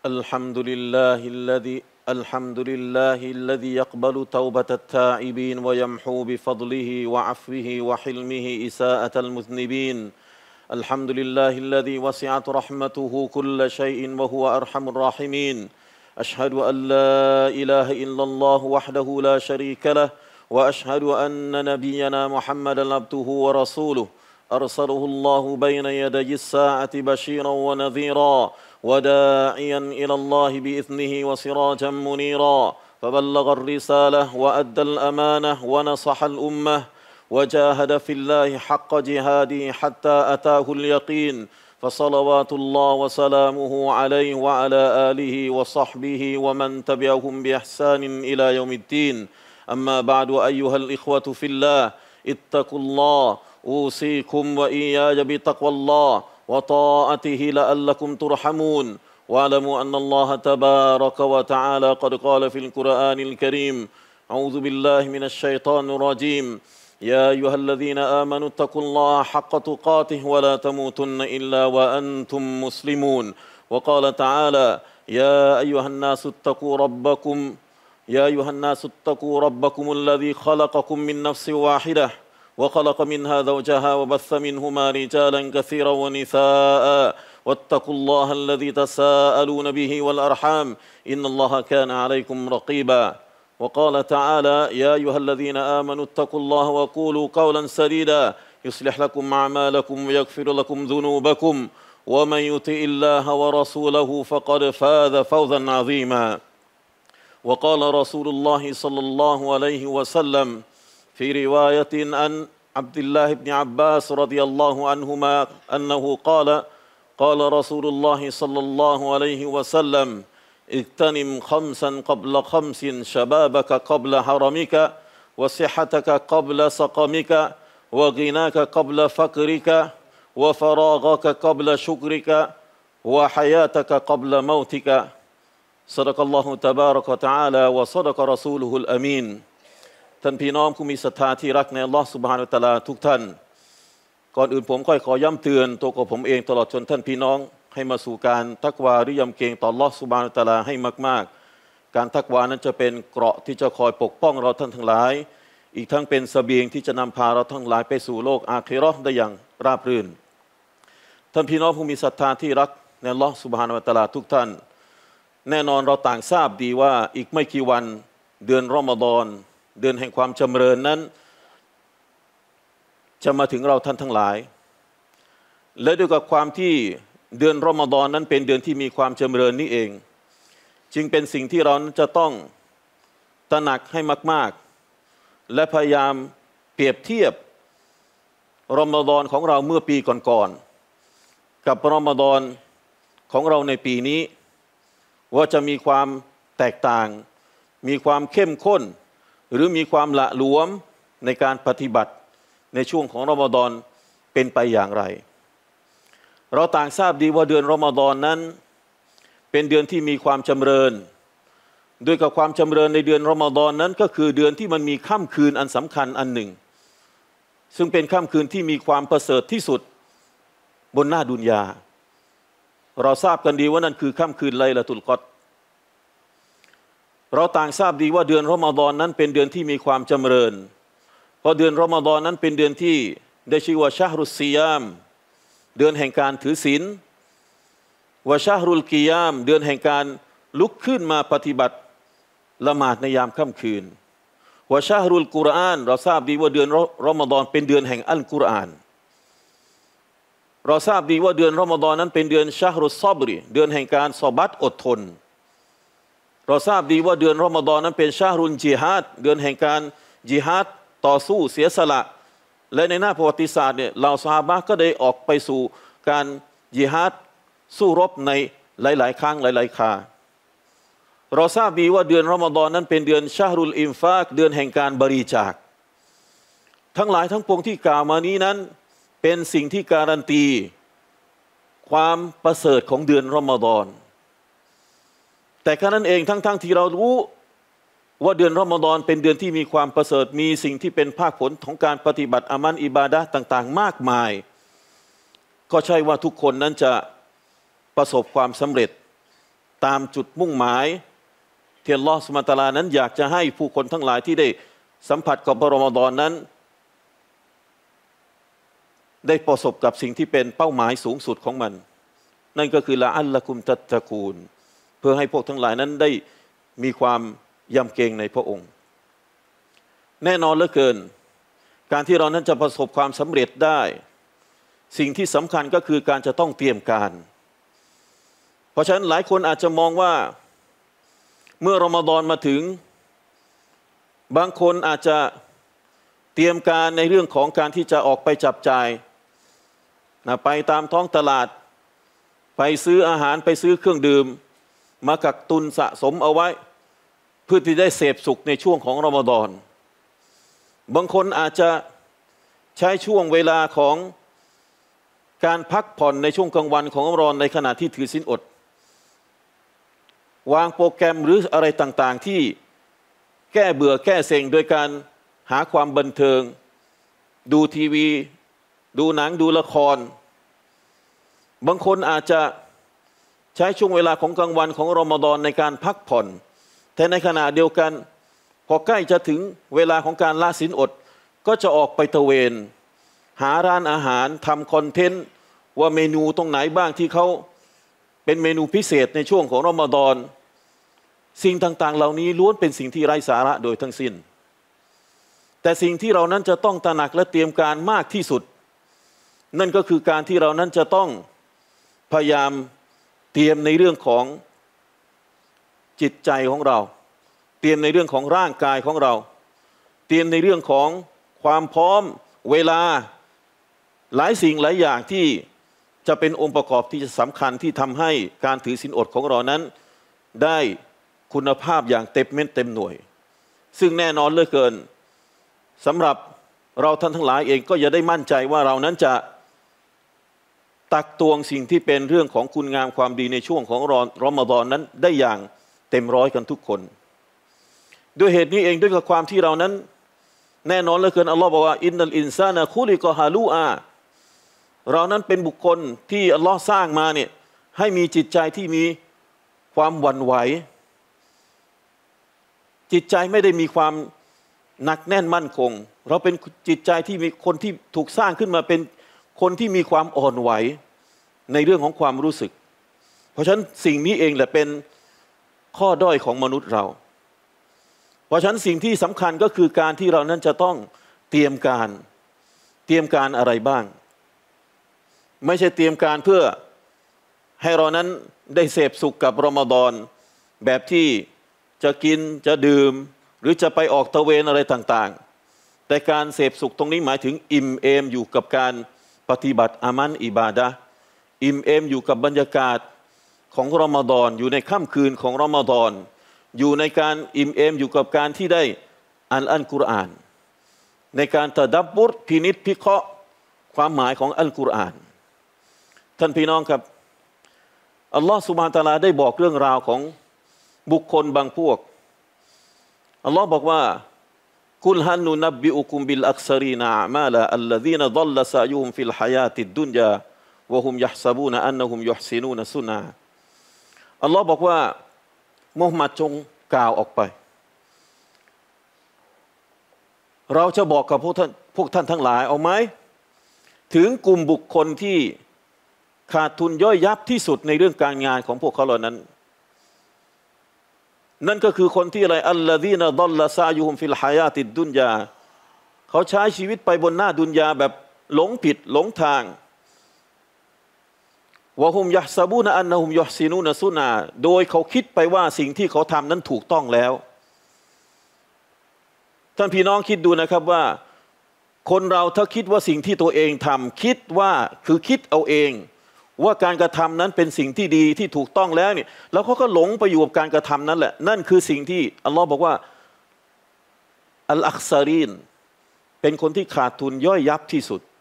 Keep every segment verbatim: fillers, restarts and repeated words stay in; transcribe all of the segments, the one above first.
الحمد لله الذي الحمد لله الذي يقبل توبة التائبين ويمحو بفضله وعفوه وحلمه إساءة المذنبين الحمد لله الذي وسعت رحمته كل شيء وهو أرحم الراحمين أشهد أن لا إله إلا الله وحده لا شريك له وأشهد أن نبينا محمدا عبده ورسوله أرسله الله بين يدي الساعة بشيرا ونذيرا وداعيا إلى الله بإذنه وسراجا منيرا فبلغ الرسالة وأدى الأمانة ونصح الأمة وجاهد في الله حق جهاده حتى أتاه اليقين فصلوات الله وسلامه عليه وعلى آله وصحبه ومن تبعهم بإحسان إلى يوم الدين أما بعد أيها الإخوة في الله اتقوا الله أوصيكم وإياي بتقوى الله وطاعته لعلكم ترحمون واعلموا أن الله تبارك وتعالى قد قال في القرآن الكريم أعوذ بالله من الشيطان الرجيم يا أيها الذين آمنوا اتقوا الله حق تقاته ولا تموتن إلا وأنتم مسلمون وقال تعالى يا أيها الناس اتقوا ربكم يا أيها الناس اتقوا ربكم الذي خلقكم من نفس واحدة وخلق منها زوجها وبث منهما رجالا كثيرا ونساء واتقوا الله الذي تساءلون به والأرحام إن الله كان عليكم رقيبا وقال تعالى يا أيها الذين آمنوا اتقوا الله وقولوا قولا سديدا يصلح لكم أعمالكم ويغفر لكم ذنوبكم ومن يطع الله ورسوله فقد فاز فوزا عظيما وقال رسول الله صلى الله عليه وسلم في رواية عن عبد الله بن عباس رضي الله عنهما أنه قال قال رسول الله صلى الله عليه وسلم اغتنم خمسا قبل خمس شبابك قبل حرمك وصحتك قبل سقمك وغناك قبل فقرك وفراغك قبل شكرك وحياتك قبل موتك صدق الله تبارك وتعالى وصدق رسوله الأمينท่านพี่น้องผู้มีศรัทธาที่รักในอัลลอฮฺซุบฮานะฮูวะตะอาลาทุกท่านก่อนอื่นผมก็ขอย้ำเตือนตัวของผมเองตลอดจนท่านพี่น้องให้มาสู่การตักวาหรือยำเกรงต่ออัลลอฮฺซุบฮานะฮูวะตะอาลาให้มากๆการตักวานั้นจะเป็นเกราะที่จะคอยปกป้องเราท่านทั้งหลายอีกทั้งเป็นเสบียงที่จะนำพาเราทั้งหลายไปสู่โลกอาคิเราะห์ได้อย่างราบรื่นท่านพี่น้องผู้มีศรัทธาที่รักในอัลลอฮฺซุบฮานะฮูวะตะอาลาทุกท่านแน่นอนเราต่างทราบดีว่าอีกไม่กี่วันเดือนรอมฎอนเดือนแห่งความจำเริญนั้นจะมาถึงเราท่านทั้งหลายและด้วยกับความที่เดือนรอมฎอนนั้นเป็นเดือนที่มีความจำเริญนี้เองจึงเป็นสิ่งที่เราจะต้องตระหนักให้มากๆและพยายามเปรียบเทียบรอมฎอนของเราเมื่อปีก่อนๆกับรอมฎอนของเราในปีนี้ว่าจะมีความแตกต่างมีความเข้มข้นหรือมีความละหลวมในการปฏิบัติในช่วงของรอมฎอนเป็นไปอย่างไรเราต่างทราบดีว่าเดือนรอมฎอนนั้นเป็นเดือนที่มีความจำเริญด้วยกับความจำเริญในเดือนรอมฎอนนั้นก็คือเดือนที่มันมีค่ำคืนอันสำคัญอันหนึ่งซึ่งเป็นค่ำคืนที่มีความประเสริฐที่สุดบนหน้าดุนยาเราทราบกันดีว่านั่นคือค่ำคืนไลละตุลกอดเราต่างทราบดีว่าเดือนรอมฎอนนั้นเป็นเดือนที่มีความจำเริญเพราะเดือนรอมฎอนนั้นเป็นเดือนที่ได้ชื่อว่าชะฮรุสซิยามเดือนแห่งการถือศีลวะชะฮรุลกิยามเดือนแห่งการลุกขึ้นมาปฏิบัติละหมาดในยามค่ำคืนวะชะฮรุลกุรอานเราทราบดีว่าเดือนรอมฎอนเป็นเดือนแห่งอัลกุรอานเราทราบดีว่าเดือนรอมฎอนนั้นเป็นเดือนชะฮรุสซอบริเดือนแห่งการซอบัตอดทนเราทราบดีว่าเดือนรอมฎอนนั้นเป็นชาฮรุนจิฮาดเดือนแห่งการจิฮาดต่อสู้เสียสละและในหน้าประวัติศาสตร์เนี่ยเหล่าซอฮาบะห์ก็ได้ออกไปสู่การจิฮาดสู้รบในหลายๆครั้งหลายๆคราเราทราบดีว่าเดือนรอมฎอนนั้นเป็นเดือนชาฮรุลอินฟากเดือนแห่งการบริจาคทั้งหลายทั้งปวงที่กล่าวมานี้นั้นเป็นสิ่งที่การันตีความประเสริฐของเดือนรอมฎอนแต่แค่นั้นเองทั้งๆ ท, ที่เรารู้ว่าเดือนรอมฎอนเป็นเดือนที่มีความประเสริฐมีสิ่งที่เป็นภาคผลของการปฏิบัติอามัลอิบาดะห์ต่างๆมากมายก็ใช่ว่าทุกคนนั้นจะประสบความสำเร็จตามจุดมุ่งหมายที่อัลลอฮฺซุบฮานะฮูวะตะอาลานั้นอยากจะให้ผู้คนทั้งหลายที่ได้สัมผัสกับรอมฎอนนั้นได้ประสบกับสิ่งที่เป็นเป้าหมายสูงสุดของมันนั่นก็คือละอัลละกุมตัตตะกูนเพื่อให้พวกทั้งหลายนั้นได้มีความยำเกรงในพระองค์แน่นอนเหลือเกินการที่เรานั้นจะประสบความสำเร็จได้สิ่งที่สำคัญก็คือการจะต้องเตรียมการเพราะฉะนั้นหลายคนอาจจะมองว่าเมื่อรอมฎอนมาถึงบางคนอาจจะเตรียมการในเรื่องของการที่จะออกไปจับจ่ายนะไปตามท้องตลาดไปซื้ออาหารไปซื้อเครื่องดื่มมากักตุนสะสมเอาไว้เพื่อที่ได้เสพสุขในช่วงของรอมฎอนบางคนอาจจะใช้ช่วงเวลาของการพักผ่อนในช่วงกลางวันของรอมฎอนในขณะที่ถือศีลอดวางโปรแกรมหรืออะไรต่างๆที่แก้เบื่อแก้เซ็งโดยการหาความบันเทิงดูทีวีดูหนังดูละครบางคนอาจจะใช้ช่วงเวลาของกลางวันของรอมฎอนในการพักผ่อนแต่ในขณะเดียวกันพอใกล้จะถึงเวลาของการละศีลอดก็จะออกไปตระเวนหาร้านอาหารทำคอนเทนต์ว่าเมนูตรงไหนบ้างที่เขาเป็นเมนูพิเศษในช่วงของรอมฎอนสิ่งต่างๆเหล่านี้ล้วนเป็นสิ่งที่ไร้สาระโดยทั้งสิ้นแต่สิ่งที่เรานั้นจะต้องตระหนักและเตรียมการมากที่สุดนั่นก็คือการที่เรานั้นจะต้องพยายามเตรียมในเรื่องของจิตใจของเราเตรียมในเรื่องของร่างกายของเราเตรียมในเรื่องของความพร้อมเวลาหลายสิ่งหลายอย่างที่จะเป็นองค์ประกอบที่จะสำคัญที่ทำให้การถือศีลอดของเรานั้นได้คุณภาพอย่างเต็มเม็ดเต็มหน่วยซึ่งแน่นอนเหลือเกินสำหรับเราท่านทั้งหลายเองก็อย่าได้มั่นใจว่าเรานั้นจะตักตวงสิ่งที่เป็นเรื่องของคุณงามความดีในช่วงของรอมฎอนนั้นได้อย่างเต็มร้อยกันทุกคนด้วยเหตุนี้เองด้วยกับความที่เรานั้นแน่นอนเหลือเกินอัลลอฮ์บอกว่าอินนัลอินซานะคุลิกะฮาลูอาเรานั้นเป็นบุคคลที่อัลลอฮ์สร้างมาเนี่ยให้มีจิตใจที่มีความหวั่นไหวจิตใจไม่ได้มีความหนักแน่นมั่นคงเราเป็นจิตใจที่มีคนที่ถูกสร้างขึ้นมาเป็นคนที่มีความอ่อนไหวในเรื่องของความรู้สึกเพราะฉะนั้นสิ่งนี้เองแหละเป็นข้อด้อยของมนุษย์เราเพราะฉะนั้นสิ่งที่สำคัญก็คือการที่เรานั้นจะต้องเตรียมการเตรียมการอะไรบ้างไม่ใช่เตรียมการเพื่อให้เรานั้นได้เสพสุขกับรอมฎอนแบบที่จะกินจะดื่มหรือจะไปออกตะเวนอะไรต่างๆแต่การเสพสุขตรงนี้หมายถึงอิ่มเอมอยู่กับการปฏิบัติอามันอิบาดะห์อิ่มเอมอยู่กับบรรยากาศของรอมฎอนอยู่ในค่ำคืนของรอมฎอนอยู่ในการอิ่มเอมอยู่กับการที่ได้อ่านอัลกุรอานในการตะดับบุรพินิจพิเคราะห์ความหมายของอัลกุรอานท่านพี่น้องครับอัลลอฮฺซุบฮานะฮูวะตะอาลาได้บอกเรื่องราวของบุคคลบางพวกอัลลอฮ์บอกว่ากุลฮันนุนับบิอุคุมบิลอักษรีนอามาลาอัลลซีนดัลละซายุฮุมฟิลฮายาติดดุนยาวะฮุมยะฮซะบูนอันนะฮุมยุฮซินูนซุนาอัลลอฮ์บอกว่ามุฮัมมัดจงกล่าวออกไปเราจะบอกกับพวกท่านพวกท่านทั้งหลายเอาไหมถึงกลุ่มบุคคลที่ขาดทุนย่อยยับที่สุดในเรื่องการงานของพวกเขาเหล่านั้นนั่นก็คือคนที่อะไรอัลลซีนดัลละซายุฮุมฟิลฮายาติดดุนยาเขาใช้ชีวิตไปบนหน้าดุนยาแบบหลงผิดหลงทางวะฮุมยะฮซะบูนอันนะฮุมยุฮซินูนซุนาโดยเขาคิดไปว่าสิ่งที่เขาทำนั้นถูกต้องแล้วท่านพี่น้องคิดดูนะครับว่าคนเราถ้าคิดว่าสิ่งที่ตัวเองทำคิดว่าคือคิดเอาเองว่าการกระทำนั้นเป็นสิ่งที่ดีที่ถูกต้องแล้วเนี่ยแล้วเขาก็หลงไปอยู่กับการกระทำนั้นแหละนั่นคือสิ่งที่อัลลอฮ์บอกว่าอัลอักซารีนเป็นคนที่ขาดทุนย่อยยับที่สุด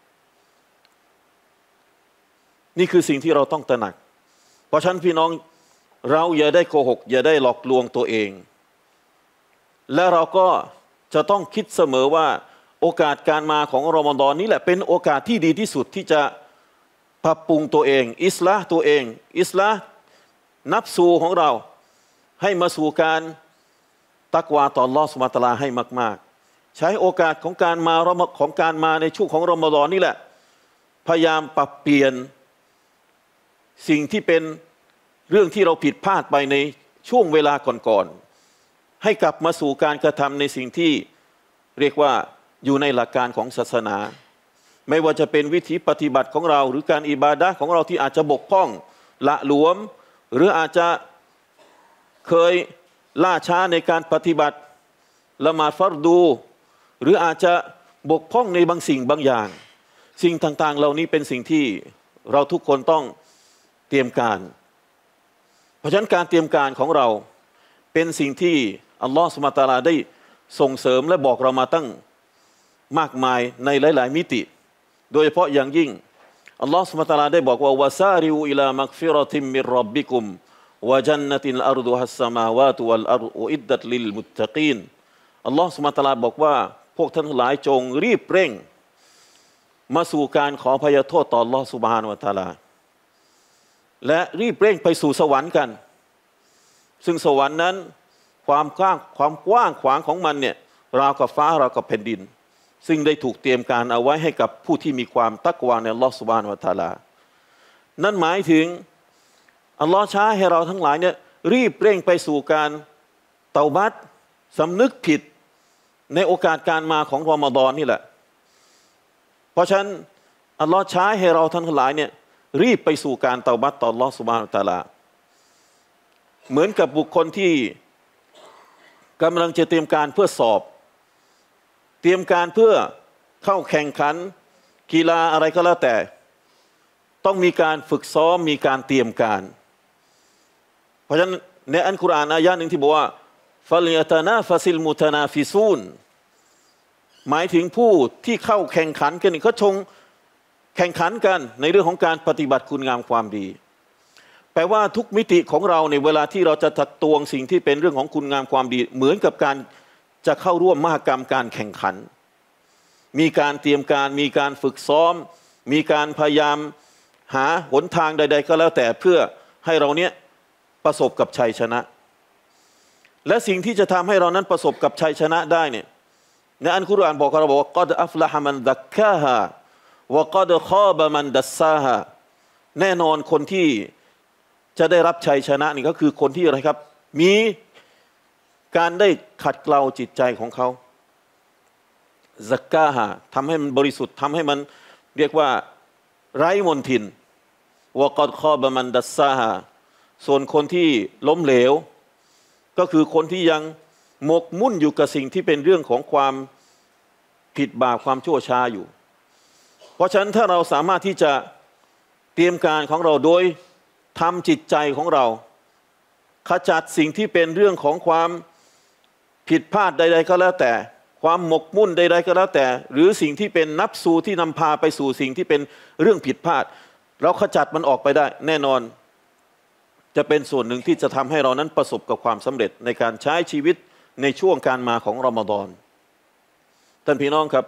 นี่คือสิ่งที่เราต้องตระหนักเพราะฉะนั้นพี่น้องเราอย่าได้โกหกอย่าได้หลอกลวงตัวเองและเราก็จะต้องคิดเสมอว่าโอกาสการมาของรอมฎอนนี้แหละเป็นโอกาสที่ดีที่สุดที่จะปรับปรุงตัวเองอิสลาห์ตัวเองอิสลาห์นับสู่ของเราให้มาสู่การตักวาต่ออัลเลาะห์ซุบฮานะฮูวะตะอาลาให้มากๆใช้โอกาสของการมาของการมาในช่วงของรอมฎอนนี่แหละพยายามปรับเปลี่ยนสิ่งที่เป็นเรื่องที่เราผิดพลาดไปในช่วงเวลาก่อนๆให้กลับมาสู่การกระทำในสิ่งที่เรียกว่าอยู่ในหลักการของศาสนาไม่ว่าจะเป็นวิธีปฏิบัติของเราหรือการอิบาดะห์ของเราที่อาจจะบกพร่องละหลวมหรืออาจจะเคยล่าช้าในการปฏิบัติละหมาดฟัรดูหรืออาจจะบกพร่องในบางสิ่งบางอย่างสิ่งต่างๆเหล่านี้เป็นสิ่งที่เราทุกคนต้องเตรียมการเพราะฉะนั้นการเตรียมการของเราเป็นสิ่งที่อัลลอฮฺซุบฮานะฮูวะตะอาลาได้ส่งเสริมและบอกเรามาตั้งมากมายในหลายๆมิติโดยเฉพาะอย่างยิ่งอัลลอฮฺซุบฮานะฮูวะตะอาลาได้บอกว่าวะซาริอูอิลามักฟิเราะติมมิรร็อบบิกุมวะญันนะติลอัรฎุฮัสสมาวาตุวัลอัรฎุอิดดัตลิลมุตตะกีนอัลลอฮฺซุบฮานะฮูวะตะอาลาบอกว่าพวกท่านทั้งหลายจงรีบเร่งมาสู่การขออภัยโทษต่ออัลลอฮฺซุบฮานะฮูวะตะอาลาและรีบเร่งไปสู่สวรรค์กันซึ่งสวรรค์นั้นความกว้างความกว้างขวางของมันเนี่ยราวกับฟ้าราวกับแผ่นดินซึ่งได้ถูกเตรียมการเอาไว้ให้กับผู้ที่มีความตักวาในอัลลอฮฺซุบฮานะฮูวะตะอาลานั่นหมายถึงอัลลอฮฺช้าให้เราทั้งหลายเนี่ยรีบเร่งไปสู่การเตาบัตสำนึกผิดในโอกาสการมาของรอมฎอนนี่แหละเพราะฉะนั้นอัลลอฮฺช้าให้เราทั้งหลายเนี่ยรีบไปสู่การเตาบัตต่ออัลลอฮฺซุบฮานะฮูวะตะอาลาเหมือนกับบุคคลที่กำลังจะเตรียมการเพื่อสอบเตรียมการเพื่อเข้าแข่งขันกีฬาอะไรก็แล้วแต่ต้องมีการฝึกซ้อมมีการเตรียมการเพราะฉะนั้นในอัลกุรอานอายะห์หนึ่งที่บอกว่าฟัลยะตะนาฟะซิลมุตะนาฟิซูนหมายถึงผู้ที่เข้าแข่งขันกันเขาชงแข่งขันกันในเรื่องของการปฏิบัติคุณงามความดีแปลว่าทุกมิติของเราในเวลาที่เราจะตักตวงสิ่งที่เป็นเรื่องของคุณงามความดีเหมือนกับการจะเข้าร่วมมหกรรมการแข่งขันมีการเตรียมการมีการฝึกซ้อมมีการพยายามหาหนทางใดๆก็แล้วแต่เพื่อให้เราเนี้ยประสบกับชัยชนะและสิ่งที่จะทำให้เรานั้นประสบกับชัยชนะได้เนี่ยในอัลกุรอานบอกเราบอกว่ากัดอัฟละฮะมันดักกาฮาวะกัดคอบะมันดัสซาฮาแน่นอนคนที่จะได้รับชัยชนะนี่ก็คือคนที่อะไรครับมีการได้ขัดเกลาจิตใจของเขาซักกาฮาทำให้มันบริสุทธิ์ทำให้มันเรียกว่าไร้มลทินวะกัดคอบะมันดัสซาฮาส่วนคนที่ล้มเหลวก็คือคนที่ยังหมกมุ่นอยู่กับสิ่งที่เป็นเรื่องของความผิดบาปความชั่วช้าอยู่เพราะฉะนั้นถ้าเราสามารถที่จะเตรียมการของเราโดยทำจิตใจของเราขจัดสิ่งที่เป็นเรื่องของความผิดพลาดใดๆก็แล้วแต่ความหมกมุ่นใดๆก็แล้วแต่หรือสิ่งที่เป็นนับสูที่นำพาไปสู่สิ่งที่เป็นเรื่องผิดพลาดเราขจัดมันออกไปได้แน่นอนจะเป็นส่วนหนึ่งที่จะทำให้เรานั้นประสบกับความสำเร็จในการใช้ชีวิตในช่วงการมาของรอมฎอนท่านพี่น้องครับ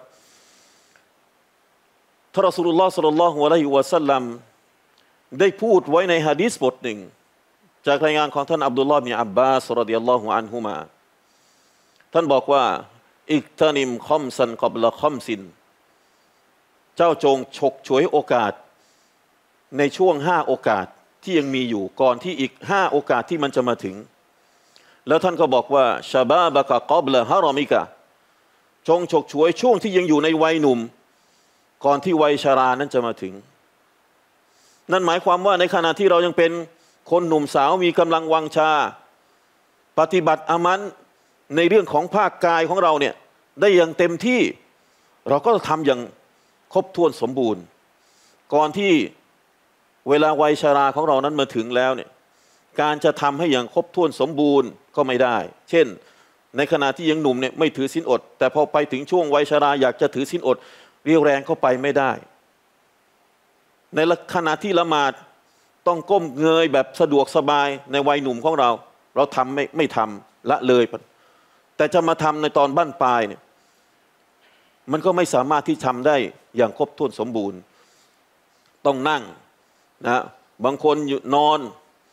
ท่านรอซูลุลลอฮ์ ศ็อลลัลลอฮุอะลัยฮิวะซัลลัมได้พูดไว้ในหะดีษบทหนึ่งจากรายงานของท่านอับดุลลอฮ์ บิน อับบาส รอฎิยัลลอฮุอันฮุมาท่านบอกว่าอิกตานิมคอมซันกับละคอมซินเจ้าจงฉกฉวยโอกาสในช่วงห้าโอกาสที่ยังมีอยู่ก่อนที่อีกห้าโอกาสที่มันจะมาถึงแล้วท่านก็บอกว่าชาบาบะกะกอบละฮารอมิกะจงฉกฉวยช่วงที่ยังอยู่ในวัยหนุ่มก่อนที่วัยชรานั้นจะมาถึงนั่นหมายความว่าในขณะที่เรายังเป็นคนหนุ่มสาวมีกำลังวังชาปฏิบัติอามันในเรื่องของภาคกายของเราเนี่ยได้อย่างเต็มที่เราก็ทำอย่างครบถ้วนสมบูรณ์ก่อนที่เวลาวัยชราของเรานั้นมาถึงแล้วเนี่ยการจะทำให้อย่างครบถ้วนสมบูรณ์ก็ไม่ได้เช่นในขณะที่ยังหนุ่มเนี่ยไม่ถือศีลอดแต่พอไปถึงช่วงวัยชราอยากจะถือศีลอดเรียวแรงเข้าไปไม่ได้ในขณะที่ละหมาดต้องก้มเงยแบบสะดวกสบายในวัยหนุ่มของเราเราทำไม่ไม่ทำละเลยแต่จะมาทำในตอนบั้นปลายเนี่ยมันก็ไม่สามารถที่ทำได้อย่างครบถ้วนสมบูรณ์ต้องนั่งนะบางคนอยู่นอน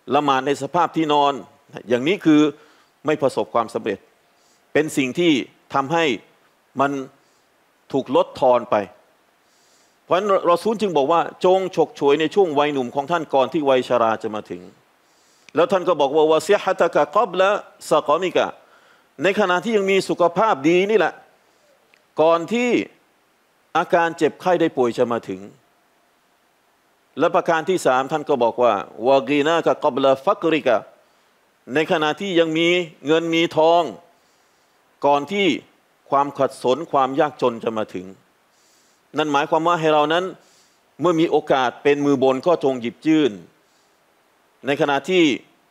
ละหมาดในสภาพที่นอนอย่างนี้คือไม่ประสบความสำเร็จเป็นสิ่งที่ทำให้มันถูกลดทอนไปเพราะฉะนั้นรอซูลจึงบอกว่าจงฉกฉวยในช่วงวัยหนุ่มของท่านก่อนที่วัยชราจะมาถึงแล้วท่านก็บอกว่าวะซิฮะตะกะกับละซะกอมิกะในขณะที่ยังมีสุขภาพดีนี่แหละก่อนที่อาการเจ็บไข้ได้ป่วยจะมาถึงและประการที่สามท่านก็บอกว่าวะกีนากะกับละฟักริกะในขณะที่ยังมีเงินมีทองก่อนที่ความขัดสนความยากจนจะมาถึงนั่นหมายความว่าให้เรานั้นเมื่อมีโอกาสเป็นมือบนก็จงหยิบยื่นในขณะที่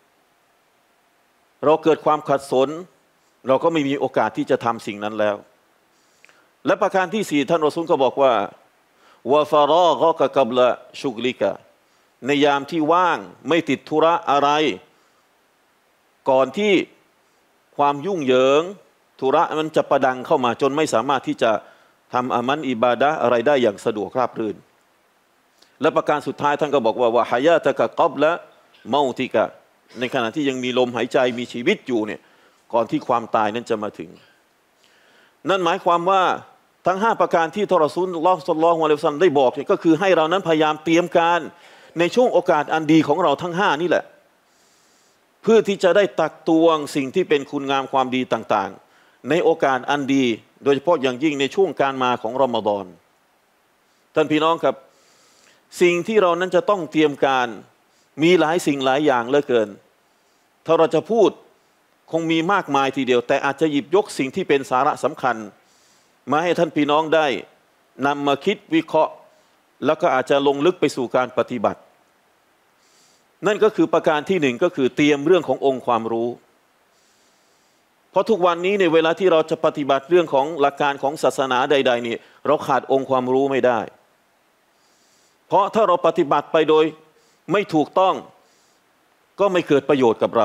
เราเกิดความขัดสนเราก็ไม่มีโอกาสที่จะทำสิ่งนั้นแล้วและประการที่สี่ท่านรอซูลก็บอกว่าวะฟารอกะกะกับละชุกลิกะในยามที่ว่างไม่ติดธุระอะไรก่อนที่ความยุ่งเหยิงธุระมันจะประดังเข้ามาจนไม่สามารถที่จะทำอามันอิบาดะห์อะไรได้อย่างสะดวกราบรื่นและประการสุดท้ายท่านก็บอกว่าวะฮายาตะกะกับละเมาติกะในขณะที่ยังมีลมหายใจมีชีวิตอยู่เนี่ยก่อนที่ความตายนั้นจะมาถึงนั่นหมายความว่าทั้งห้าประการที่ท่านรอซูลลอฮ์ศ็อลลัลลอฮุอะลัยฮิวะซัลลัมได้บอกเนี่ยก็คือให้เรานั้นพยายามเตรียมการในช่วงโอกาสอันดีของเราทั้งห้านี่แหละเพื่อที่จะได้ตักตวงสิ่งที่เป็นคุณงามความดีต่างๆในโอกาสอันดีโดยเฉพาะอย่างยิ่งในช่วงการมาของรอมฎอนท่านพี่น้องครับสิ่งที่เรานั้นจะต้องเตรียมการมีหลายสิ่งหลายอย่างเหลือเกินถ้าเราจะพูดคงมีมากมายทีเดียวแต่อาจจะหยิบยกสิ่งที่เป็นสาระสำคัญมาให้ท่านพี่น้องได้นำมาคิดวิเคราะห์แล้วก็อาจจะลงลึกไปสู่การปฏิบัตินั่นก็คือประการที่หนึ่งก็คือเตรียมเรื่องขององค์ความรู้เพราะทุกวันนี้ในเวลาที่เราจะปฏิบัติเรื่องของหลักการของศาสนาใดๆนี่เราขาดองค์ความรู้ไม่ได้เพราะถ้าเราปฏิบัติไปโดยไม่ถูกต้องก็ไม่เกิดประโยชน์กับเรา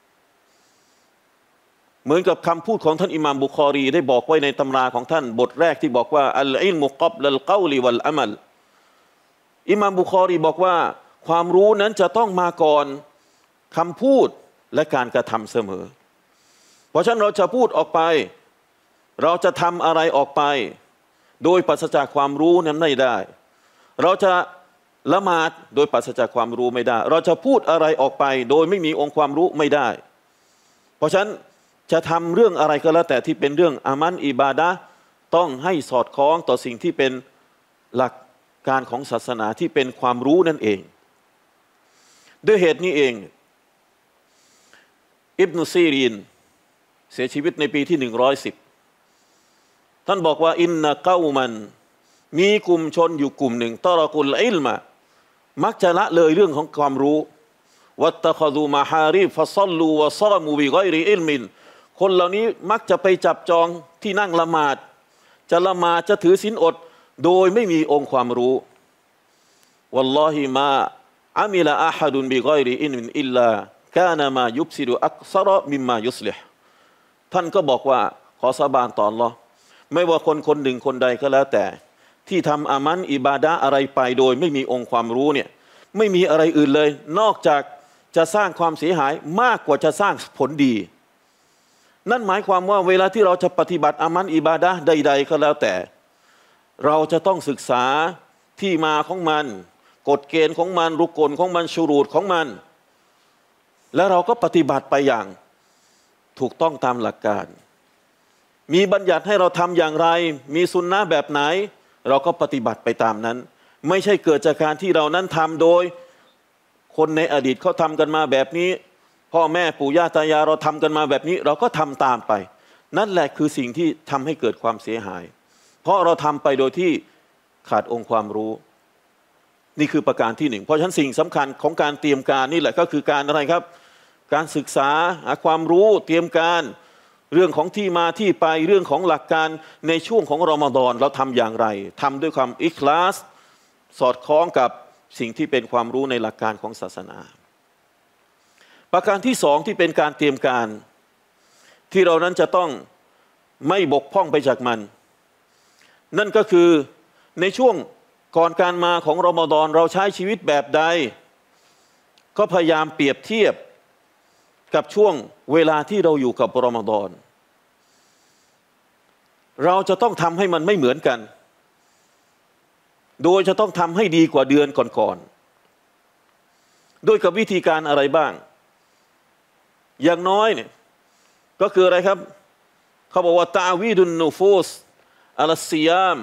เหมือนกับคำพูดของท่านอิหม่ามบุคอรีได้บอกไว้ในตำราของท่านบทแรกที่บอกว่าอัลอิลมุกับลัลกอลิวัลอะมัลอิหม่ามบุคอรีบอกว่าความรู้นั้นจะต้องมาก่อนคำพูดและการกระทำเสมอเพราะฉะนั้นเราจะพูดออกไปเราจะทำอะไรออกไปโดยปราศจากความรู้นั้นไม่ได้เราจะละหมาดโดยปราศจากความรู้ไม่ได้เราจะพูดอะไรออกไปโดยไม่มีองค์ความรู้ไม่ได้เพราะฉะนั้นจะทำเรื่องอะไรก็แล้วแต่ที่เป็นเรื่องอามันอิบาดะห์ต้องให้สอดคล้องต่อสิ่งที่เป็นหลักการของศาสนาที่เป็นความรู้นั่นเองด้วยเหตุนี้เองอิบนุซีรีนเสียชีวิตในปีที่หนึ่งร้อยสิบท่านบอกว่าอินนะกอมันมีกลุ่มชนอยู่กลุ่มหนึ่งตะรอกุลอิลมะมักจะละเลยเรื่องของความรู้วัตตะคอซูมาฮาริฟะซัลลูวะซามูบิกอยริอิลมินคนเหล่านี้มักจะไปจับจองที่นั่งละหมาดจะละหมาดจะถือศีลอดโดยไม่มีองค์ความรู้วัลลอฮิมาอามิลาอะฮะดุนบิกอยริอิลมินอิลลากานะมายุบซิดุอักซะรอมิมมายุสลิฮท่านก็บอกว่าขอสาบานต่ออัลเลาะห์ไม่ว่าคนคนหนึ่งคนใดก็แล้วแต่ที่ทำอามันอิบาดะห์อะไรไปโดยไม่มีองค์ความรู้เนี่ยไม่มีอะไรอื่นเลยนอกจากจะสร้างความเสียหายมากกว่าจะสร้างผลดีนั่นหมายความว่าเวลาที่เราจะปฏิบัติอามันอิบาดะห์ใดๆก็แล้วแต่เราจะต้องศึกษาที่มาของมันกฎเกณฑ์ของมันรุกลของมันชูรูตของมันแล้วเราก็ปฏิบัติไปอย่างถูกต้องตามหลักการมีบัญญัติให้เราทำอย่างไรมีสุนนะแบบไหนเราก็ปฏิบัติไปตามนั้นไม่ใช่เกิดจากการที่เรานั้นทำโดยคนในอดีตเขาทำกันมาแบบนี้พ่อแม่ปู่ย่าตายายเราทำกันมาแบบนี้เราก็ทำตามไปนั่นแหละคือสิ่งที่ทำให้เกิดความเสียหายเพราะเราทำไปโดยที่ขาดองค์ความรู้นี่คือประการที่หนึ่งเพราะฉะนั้นสิ่งสำคัญของการเตรียมการนี่แหละก็คือการอะไรครับการศึกษาหาความรู้เตรียมการเรื่องของที่มาที่ไปเรื่องของหลักการในช่วงของรอมฎอนเราทำอย่างไรทำด้วยความอิคลาสสอดคล้องกับสิ่งที่เป็นความรู้ในหลักการของศาสนาประการที่สองที่เป็นการเตรียมการที่เรานั้นจะต้องไม่บกพร่องไปจากมันนั่นก็คือในช่วงก่อนการมาของรอมฎอนเราใช้ชีวิตแบบใดก็พยายามเปรียบเทียบกับช่วงเวลาที่เราอยู่กับรอมฎอนเราจะต้องทำให้มันไม่เหมือนกันโดยจะต้องทำให้ดีกว่าเดือนก่อนๆโดยกับวิธีการอะไรบ้างอย่างน้อยเนี่ยก็คืออะไรครับเขาบอกว่าตาวีดุนนูฟูสอัลซิยาม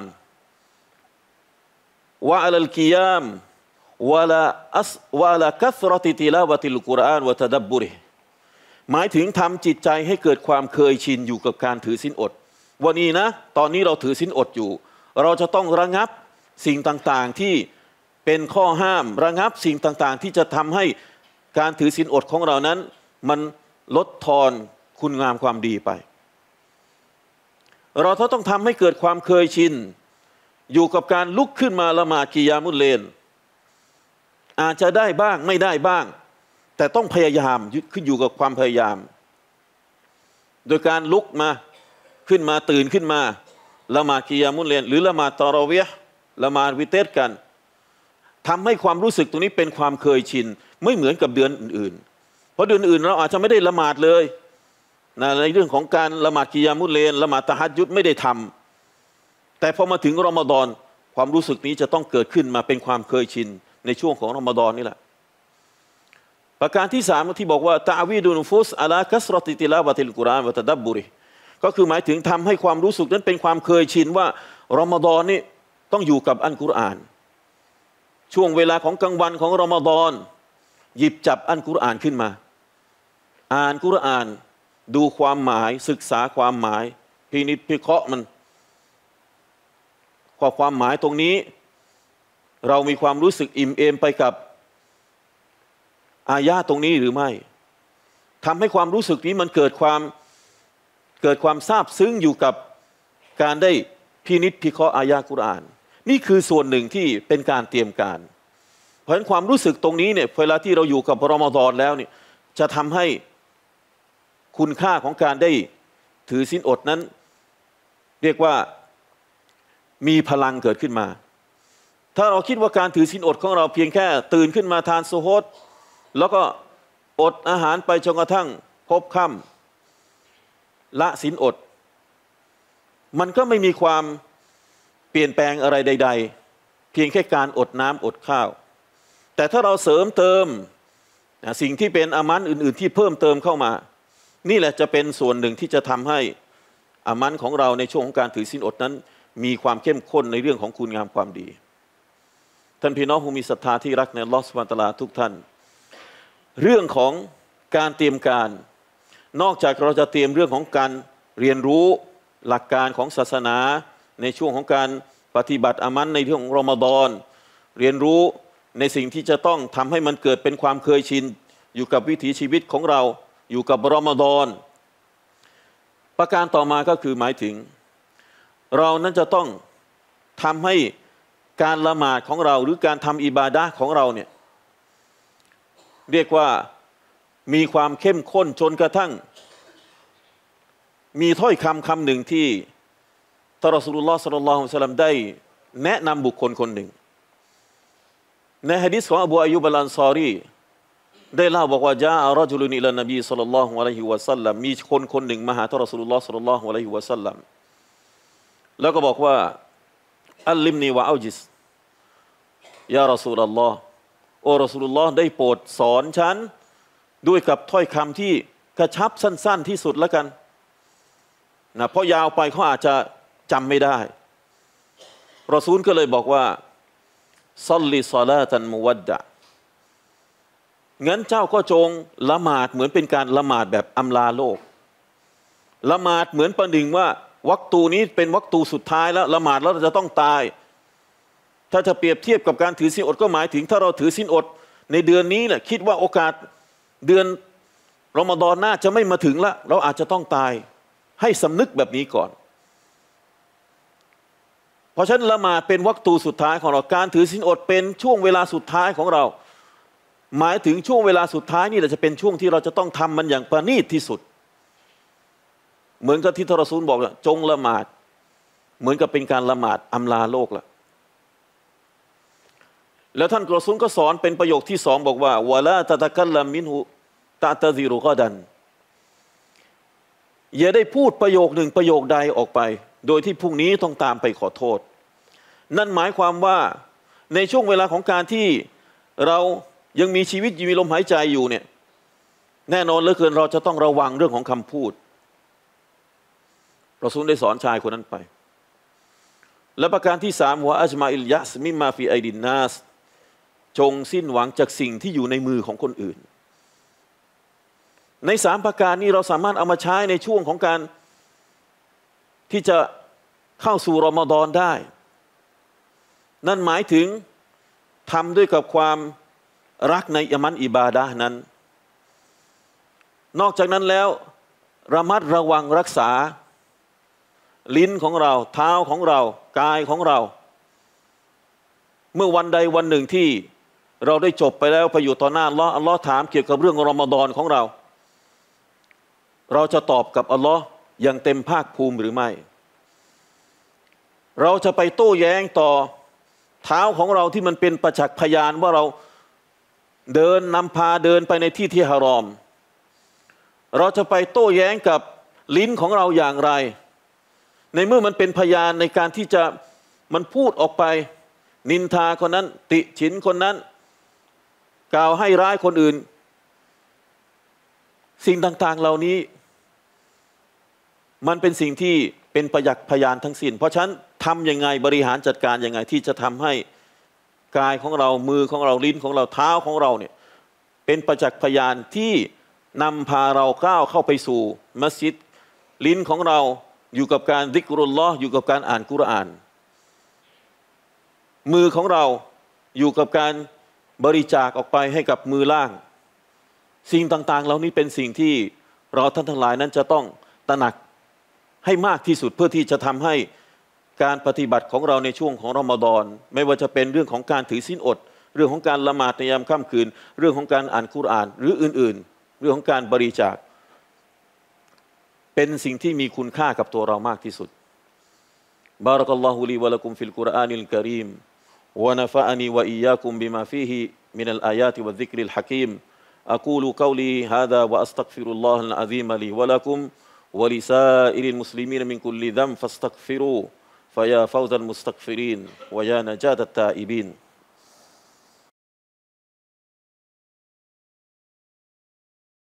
วะอัลกิยามวะลาอัสวะลาคัสรติติลาวะติลกุรอานวะตะดับบุริหมายถึงทำจิตใจให้เกิดความเคยชินอยู่กับการถือศีลอดวันนี้นะตอนนี้เราถือศีลอดอยู่เราจะต้องระงับสิ่งต่างๆที่เป็นข้อห้ามระงับสิ่งต่างๆที่จะทำให้การถือศีลอดของเรานั้นมันลดทอนคุณงามความดีไปเราต้องทำให้เกิดความเคยชินอยู่กับการลุกขึ้นมาละหมาดกิยามุลเลลอาจจะได้บ้างไม่ได้บ้างแต่ต้องพยายามขึ้นอยู่กับความพยายามโดยการลุกมาขึ้นมาตื่นขึ้นมาละหมาดกิยามุลเลลหรือละหมาดตะเราะวีห์ละหมาดวิเตรกันทำให้ความรู้สึกตรงนี้เป็นความเคยชินไม่เหมือนกับเดือนอื่นๆเพราะเดือนอื่นเราอาจจะไม่ได้ละหมาดเลยนะในเรื่องของการละหมาดกิยามุลเลลละหมาดตะฮัจญุดไม่ได้ทำแต่พอมาถึงรอมฎอนความรู้สึกนี้จะต้องเกิดขึ้นมาเป็นความเคยชินในช่วงของรอมฎอนนี่แหละประการที่สามที่บอกว่าตะวีดุนฟุสอะลาคัสรติติลาวะติลกุรอานวะตะดับบุริก็คือหมายถึงทำให้ความรู้สึกนั้นเป็นความเคยชินว่ารอมฎอนนี่ต้องอยู่กับอัลกุรอานช่วงเวลาของกลางวันของรอมฎอนหยิบจับอัลกุรอานขึ้นมาอ่านกุรอานดูความหมายศึกษาความหมายพินิจพิเคราะห์มันข้อความหมายตรงนี้เรามีความรู้สึกอิ่มเอมไปกับอายะตรงนี้หรือไม่ทำให้ความรู้สึกนี้มันเกิดความเกิดความซาบซึ้งอยู่กับการได้พินิจพิเคราะห์อายะกุรอานนี่คือส่วนหนึ่งที่เป็นการเตรียมการเพราะฉะนั้นความรู้สึกตรงนี้เนี่ยเวลาที่เราอยู่กับรอมฎอนแล้วเนี่ยจะทำให้คุณค่าของการได้ถือศีลอดนั้นเรียกว่ามีพลังเกิดขึ้นมาถ้าเราคิดว่าการถือศีลอดของเราเพียงแค่ตื่นขึ้นมาทานซุฮรแล้วก็อดอาหารไปจนกระทั่งพบค่ำละศีลอดมันก็ไม่มีความเปลี่ยนแปลงอะไรใดๆเพียงแค่การอดน้ำอดข้าวแต่ถ้าเราเสริมเติมสิ่งที่เป็นอามันอื่นๆที่เพิ่มเติมเข้ามานี่แหละจะเป็นส่วนหนึ่งที่จะทำให้อามันของเราในช่วงของการถือศีลอดนั้นมีความเข้มข้นในเรื่องของคุณงามความดีท่านพี่น้องผู้มีศรัทธาที่รักในอัลเลาะห์ซุบฮานะฮูวะตะอาลาทุกท่านเรื่องของการเตรียมการนอกจากเราจะเตรียมเรื่องของการเรียนรู้หลักการของศาสนาในช่วงของการปฏิบัติอามันในเรื่องของรอมฎอนเรียนรู้ในสิ่งที่จะต้องทำให้มันเกิดเป็นความเคยชินอยู่กับวิถีชีวิตของเราอยู่กับรอมฎอนประการต่อมาก็คือหมายถึงเรานั้นจะต้องทำให้การละหมาดของเราหรือการทำอิบาดะห์ของเราเนี่ยเรียกว่ามีความเข้มข้นจนกระทั่งมีถ้อยคำคำหนึ่งที่ท่านรอซูลุลลอฮ์ ศ็อลลัลลอฮุอะลัยฮิวะซัลลัมได้แนะนำบุคคลคนหนึ่งในหะดีษของอบูอัยยูบ อัลอันซอรีได้เล่าบอกว่าจาอะรอจุลุนอิลานบีศ็อลลัลลอฮุอะลัยฮิวะซัลลัมมีคนคนหนึ่งมาหาท่านรอซูลุลลอฮ์ ศ็อลลัลลอฮุอะลัยฮิวะซัลลัมแล้วก็บอกว่าอัลลิมนีวะเอาจิสยารอซูลุลลอฮ์โอ้รอซูลุลลอฮ์ได้โปรดสอนฉันด้วยกับถ้อยคำที่กระชับสั้นๆที่สุดแล้วกันนะเพราะยาวไปเขาอาจจะจำไม่ได้รอซูลก็เลยบอกว่าศ็อลลิศอลาตันมุวัดดะงั้นเจ้าก็จงละหมาดเหมือนเป็นการละหมาดแบบอำลาโลกละหมาดเหมือนประหนึ่งว่าวักตูนี้เป็นวักตูสุดท้ายแล้วละหมาดแล้วเราจะต้องตายถ้าจะเปรียบเทียบกับการถือศีลอดก็หมายถึงถ้าเราถือศีลอดในเดือนนี้แหละคิดว่าโอกาสเดือนรอมฎอนหน้าจะไม่มาถึงละเราอาจจะต้องตายให้สำนึกแบบนี้ก่อนเพราะฉะนั้นละหมาดเป็นวักตูสุดท้ายของเราการถือศีลอดเป็นช่วงเวลาสุดท้ายของเราหมายถึงช่วงเวลาสุดท้ายนี่แหละจะเป็นช่วงที่เราจะต้องทำมันอย่างประณีตที่สุดเหมือนกับที่ท่านรอซูลบอกจงละหมาดเหมือนกับเป็นการละหมาดอำลาโลกละแล้วท่านรอซูลก็สอนเป็นประโยคที่สองบอกว่าวะลาตะตะกัลลัมมินหุตะตะซิรุกอดันอย่าได้พูดประโยคหนึ่งประโยคใดออกไปโดยที่พรุ่งนี้ต้องตามไปขอโทษนั่นหมายความว่าในช่วงเวลาของการที่เรายังมีชีวิตมีลมหายใจอยู่เนี่ยแน่นอนเหลือเกินเราจะต้องระวังเรื่องของคำพูดรอซูลได้สอนชายคนนั้นไปและประการที่สามว่าอัจมาอิลยะสมิมาฟีไอดินนาสจงสิ้นหวังจากสิ่งที่อยู่ในมือของคนอื่นในสามประการนี้เราสามารถเอามาใช้ในช่วงของการที่จะเข้าสู่รอมฎอนได้นั่นหมายถึงทำด้วยกับความรักในอามันอิบาดะห์นั้นนอกจากนั้นแล้วระมัดระวังรักษาลิ้นของเราเท้าของเรากายของเราเมื่อวันใดวันหนึ่งที่เราได้จบไปแล้วไปอยู่ต่อหน้าอัลลอฮ์อัลลอฮ์ถามเกี่ยวกับเรื่องรอมฎอนของเราเราจะตอบกับอัลลอฮ์อย่างเต็มภาคภูมิหรือไม่เราจะไปโต้แย้งต่อเท้าของเราที่มันเป็นประจักษ์พยานว่าเราเดินนำพาเดินไปในที่ที่ฮารอมเราจะไปโต้แย้งกับลิ้นของเราอย่างไรในเมื่อมันเป็นพยานในการที่จะมันพูดออกไปนินทาคนนั้นติฉินคนนั้นกล่าวให้ร้ายคนอื่นสิ่งต่างๆเหล่านี้มันเป็นสิ่งที่เป็นประจักษ์พยานทั้งสิ้นเพราะฉะนั้นทำยังไงบริหารจัดการยังไงที่จะทำให้กายของเรามือของเราลิ้นของเราเท้าของเราเนี่ยเป็นประจักษ์พยานที่นำพาเราก้าวเข้าไปสู่มัสยิดลิ้นของเราอยู่กับการซิกรุลลอฮ์อยู่กับการอ่านกุรอานมือของเราอยู่กับการบริจาคออกไปให้กับมือล่างสิ่งต่างๆเหล่านี้เป็นสิ่งที่เราท่านทั้งหลายนั้นจะต้องตระหนักให้มากที่สุดเพื่อที่จะทำให้การปฏิบัติของเราในช่วงของรอมฎอนไม่ว่าจะเป็นเรื่องของการถือศีลอดเรื่องของการละหมาดในยามค่ำคืนเรื่องของการอ่านกุรอานหรืออื่นๆเรื่องของการบริจาคเป็นสิ่งที่มีคุณค่ากับตัวเรามากที่สุดบารักัลลอฮุลีวะละกุมฟิลกุรอานิลกะรีมวะนะฟะอะนีวะอียากุมบิมาฟีฮิมินัลอายาติวัซซิกริลฮะกีมอะกูลุกอลีฮาซาวะอัสตัฆฟิรุลลอฮัลอะซีมลีวะละกุมวะลิซาอิริลมุสลิมีนมินกุลลิซัมฟัสตัฆฟิรูฟะยาฟาวซัลมุสตัฆฟิรีนวะยานะจาตัตตาอิบีน